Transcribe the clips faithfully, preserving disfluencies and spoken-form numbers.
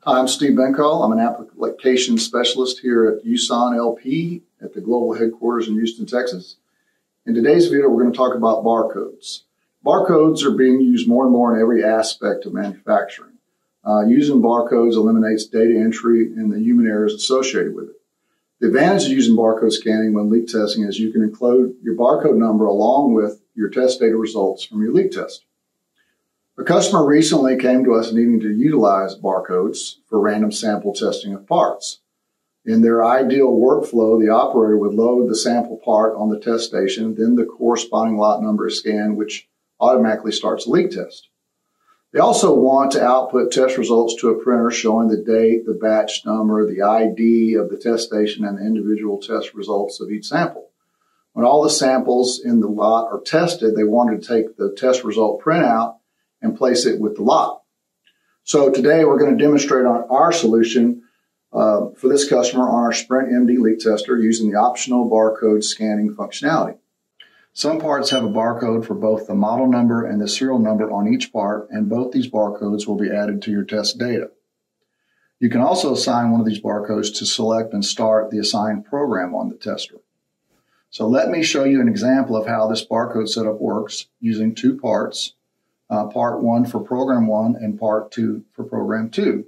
Hi, I'm Steve Bencal. I'm an application specialist here at Uson L P at the global headquarters in Houston, Texas. In today's video, we're going to talk about barcodes. Barcodes are being used more and more in every aspect of manufacturing. Uh, using barcodes eliminates data entry and the human errors associated with it. The advantage of using barcode scanning when leak testing is you can include your barcode number along with your test data results from your leak test. A customer recently came to us needing to utilize barcodes for random sample testing of parts. In their ideal workflow, the operator would load the sample part on the test station, then the corresponding lot number is scanned, which automatically starts a leak test. They also want to output test results to a printer showing the date, the batch number, the I D of the test station, and the individual test results of each sample. When all the samples in the lot are tested, they wanted to take the test result printout and place it with the lot. So today we're going to demonstrate on our solution uh, for this customer on our Sprint M D leak tester using the optional barcode scanning functionality. Some parts have a barcode for both the model number and the serial number on each part, and both these barcodes will be added to your test data. You can also assign one of these barcodes to select and start the assigned program on the tester. So let me show you an example of how this barcode setup works using two parts. Uh, part one for program one and part two for program two.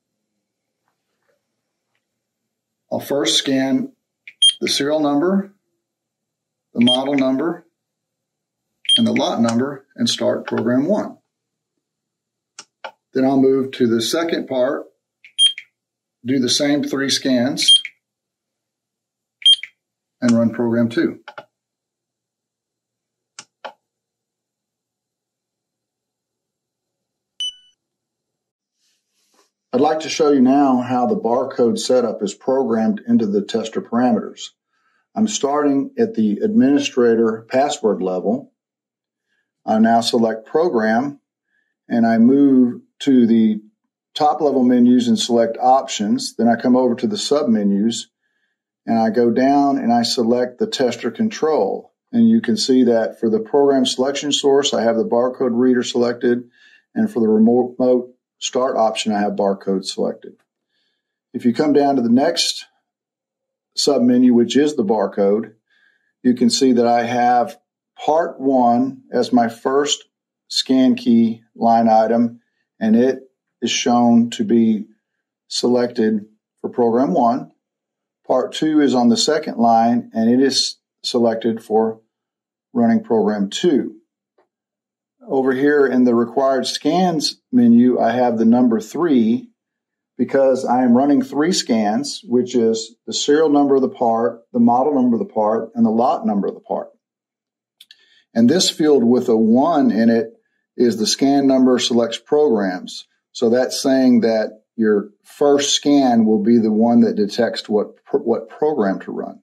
I'll first scan the serial number, the model number, and the lot number and start program one. Then I'll move to the second part, do the same three scans, and run program two. I'd like to show you now how the barcode setup is programmed into the tester parameters. I'm starting at the administrator password level. I now select program and I move to the top level menus and select options. Then I come over to the sub menus and I go down and I select the tester control. And you can see that for the program selection source, I have the barcode reader selected, and for the remote start option, I have barcode selected. If you come down to the next submenu, which is the barcode, you can see that I have part one as my first scan key line item, and it is shown to be selected for program one. Part two is on the second line, and it is selected for running program two. Over here in the required scans menu, I have the number three because I am running three scans, which is the serial number of the part, the model number of the part, and the lot number of the part. And this field with a one in it is the scan number selects programs. So that's saying that your first scan will be the one that detects what, what program to run.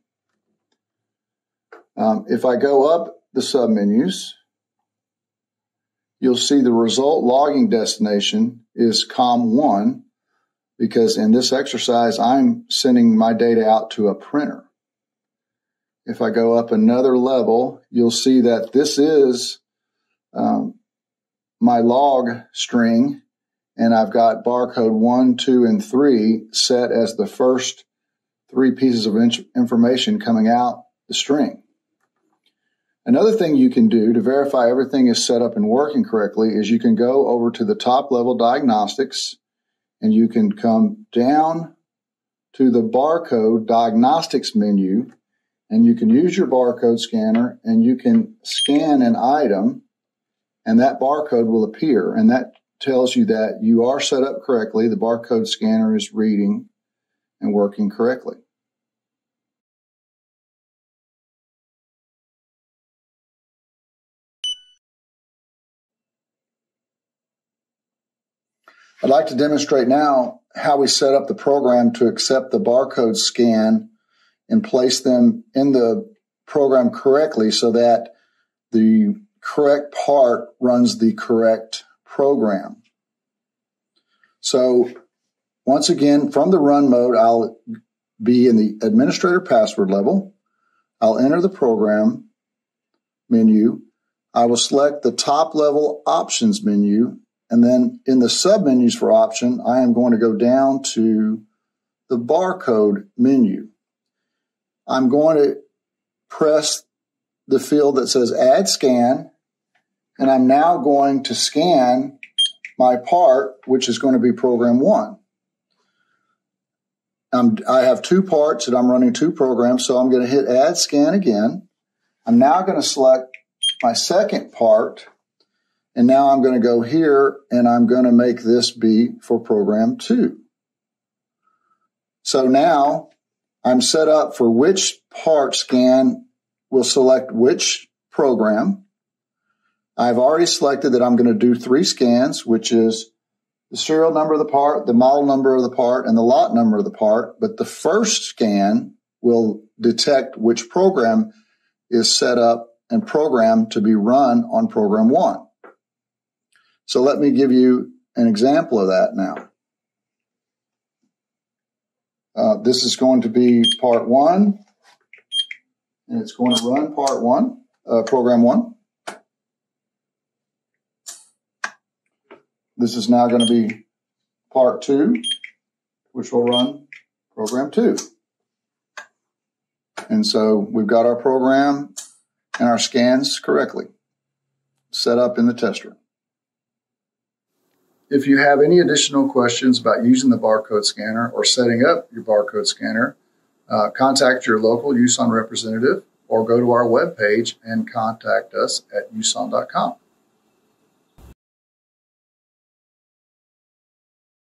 Um, if I go up the submenus, you'll see the result logging destination is com one because in this exercise, I'm sending my data out to a printer. If I go up another level, you'll see that this is um, my log string, and I've got barcode one, two, and three set as the first three pieces of information coming out the string. Another thing you can do to verify everything is set up and working correctly is you can go over to the top level diagnostics and you can come down to the barcode diagnostics menu and you can use your barcode scanner and you can scan an item and that barcode will appear, and that tells you that you are set up correctly. The barcode scanner is reading and working correctly. I'd like to demonstrate now how we set up the program to accept the barcode scan and place them in the program correctly so that the correct part runs the correct program. So once again, from the run mode, I'll be in the administrator password level. I'll enter the program menu. I will select the top level options menu And then in the submenus for option, I am going to go down to the barcode menu. I'm going to press the field that says add scan, and I'm now going to scan my part, which is going to be program one. I'm, I have two parts and I'm running two programs, so I'm going to hit add scan again. I'm now going to select my second part, and now I'm going to go here and I'm going to make this be for program two. So now I'm set up for which part scan will select which program. I've already selected that I'm going to do three scans, which is the serial number of the part, the model number of the part, and the lot number of the part. But the first scan will detect which program is set up and programmed to be run on program one. So let me give you an example of that now. Uh, this is going to be part one, and it's going to run part one, uh, program one. This is now going to be part two, which will run program two. And so we've got our program and our scans correctly set up in the test room. If you have any additional questions about using the barcode scanner or setting up your barcode scanner, uh, contact your local Uson representative or go to our webpage and contact us at uson dot com.